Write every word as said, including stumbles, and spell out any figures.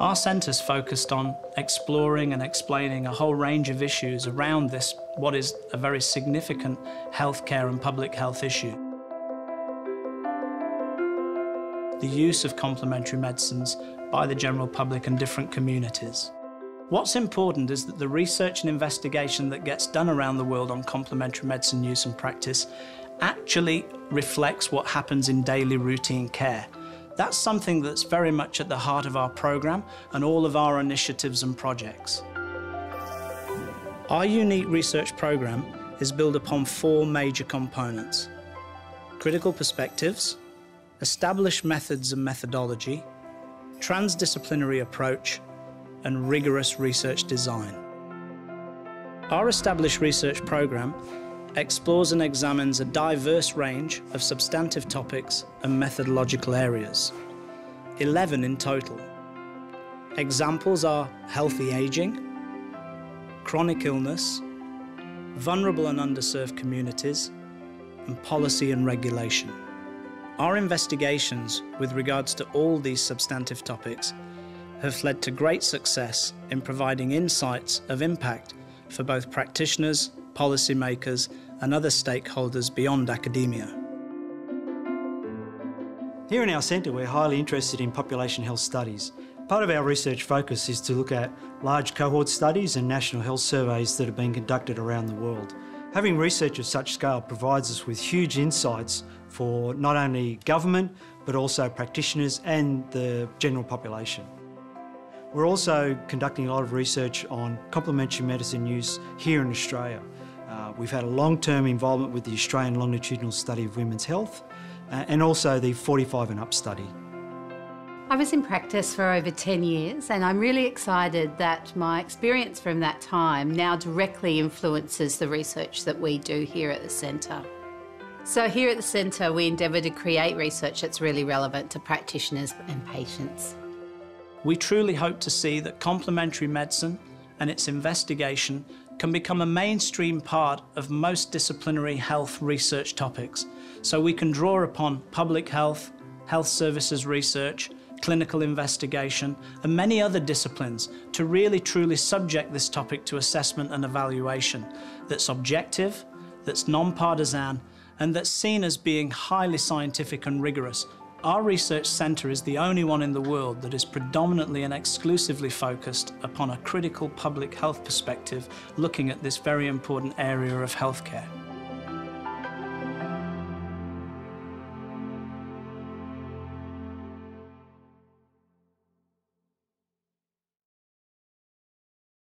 Our centre's focused on exploring and explaining a whole range of issues around this, what is a very significant healthcare and public health issue. The use of complementary medicines by the general public and different communities. What's important is that the research and investigation that gets done around the world on complementary medicine use and practice actually reflects what happens in daily routine care. That's something that's very much at the heart of our programme and all of our initiatives and projects. Our unique research programme is built upon four major components: critical perspectives, established methods and methodology, transdisciplinary approach, and rigorous research design. Our established research programme explores and examines a diverse range of substantive topics and methodological areas, eleven in total. Examples are healthy ageing, chronic illness, vulnerable and underserved communities, and policy and regulation. Our investigations with regards to all these substantive topics have led to great success in providing insights of impact for both practitioners, policymakers, and other stakeholders beyond academia. Here in our centre, we're highly interested in population health studies. Part of our research focus is to look at large cohort studies and national health surveys that have been conducted around the world. Having research of such scale provides us with huge insights for not only government, but also practitioners and the general population. We're also conducting a lot of research on complementary medicine use here in Australia. Uh, we've had a long-term involvement with the Australian Longitudinal Study of Women's Health uh, and also the forty-five and up study. I was in practice for over ten years, and I'm really excited that my experience from that time now directly influences the research that we do here at the centre. So here at the centre we endeavour to create research that's really relevant to practitioners and patients. We truly hope to see that complementary medicine and its investigation can become a mainstream part of most disciplinary health research topics, so we can draw upon public health, health services research, clinical investigation, and many other disciplines to really truly subject this topic to assessment and evaluation that's objective, that's non-partisan, and that's seen as being highly scientific and rigorous. Our research centre is the only one in the world that is predominantly and exclusively focused upon a critical public health perspective, looking at this very important area of healthcare.